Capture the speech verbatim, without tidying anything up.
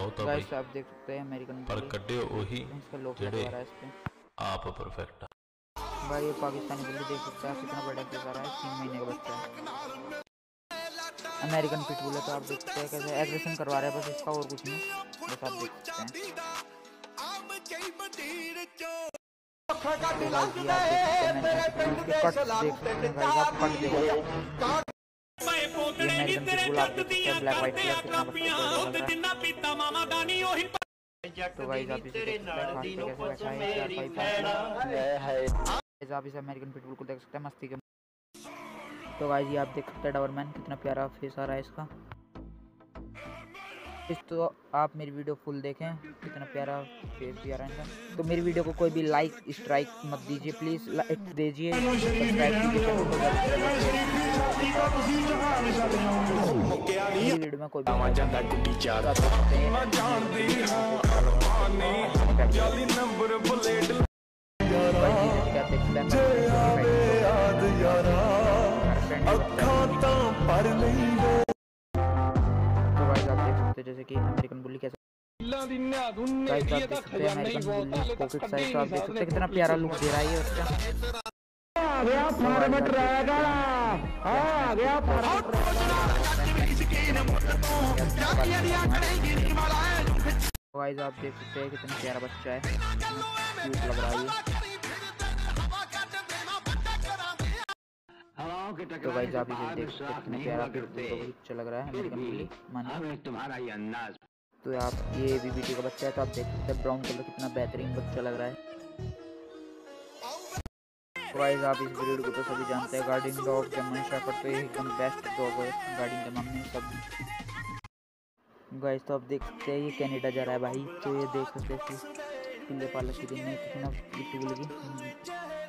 Guys आप देख सकते हैं अमेरिकन पर कड्डे वही इसका लोग जेड़े रहा है इस पे आप परफेक्ट। भाई ये पाकिस्तानी बिल्ली देख सकते हैं कितना बड़ा केस आ रहा है, तीन महीने का बच्चा है। अमेरिकन पिटबुल है तो आप देख सकते हैं कैसे एग्रेशन करवा रहा है बस इसका, और कुछ नहीं, बस आप देख सकते हैं। तो गाइस ये आप देख सकते हैं अमेरिकन पिटबुल के कट्स देख सकते हैं गाइस, आप कट देखो। ये अमेरिकन पिटबुल आप देख सकते हैं ब्लैक व्हाइट कलर कितना बड़ा लग रहा है। तो गाइस आप इसे देख सकते हैं खास पे कैसे बैठा है, चार पाइप है। आप इसे अमेरिकन पिटबुल को देख सकते हैं मस्ती के। तो गाइस ये आप देख सकते हैं डॉबरमैन कितना प्यारा फेस आ रहा है इसका। इस तो आप मेरी वीडियो फुल देखें कितना प्यारा फेस भी आ रहा है इनका। तो मेरी वीडियो को कोई भी लाइक स्ट्राइक मत दीजिए प्लीज़, लाइक दीजिए, सब्सक्राइब कीजिए। मेरी वीडियो में कोई भी जैसे कि अमेरिकन बुल्ली कैसे गाइस आप देख सकते हैं अमेरिकन बुल्ली पॉकेट साइज, तो आप देख सकते हैं कितना प्यारा लुक दे रहा है ये उसका। आ गया फॉर्मेट रहेगा, आ गया फॉर्मेट गाइस आप देख सकते हैं कितना प्यारा बच्चा है, क्यूट लग रहा है ये। तो गाइस आप इसे देख सकते हैं कितना प्यारा बच्चा लग रहा है अमेरिकन बुल्ली मानिए तुम्हारा ही अंदाज। तो आप ये भी बीटी का बच्चा है, तो आप देख सकते हैं ब्राउन कलर कितना बेहतरीन बच्चा लग रहा है। तो गाइस आप इस ब्रीड को तो सभी जानते हैं, गार्डिंग डॉग जर्मन शेफर्ड तो ये एकदम बेस्ट डॉग है गार्डिंग के मामले में सब। गाइस तो आप देख सकते हैं ये कनाडा जा रहा है भाई, तो ये देख सकते हैं पिल्ले पालक की दिन में कितना पिटबुल की